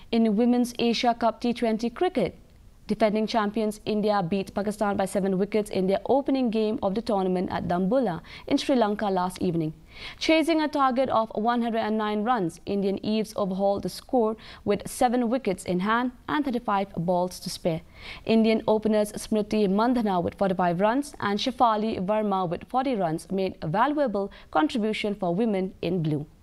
In Women's Asia Cup T20 cricket, defending champions India beat Pakistan by 7 wickets in their opening game of the tournament at Dambulla in Sri Lanka last evening. Chasing a target of 109 runs, Indian Eves overhauled the score with 7 wickets in hand and 35 balls to spare. Indian openers Smriti Mandhana with 45 runs and Shefali Verma with 40 runs made a valuable contribution for women in blue.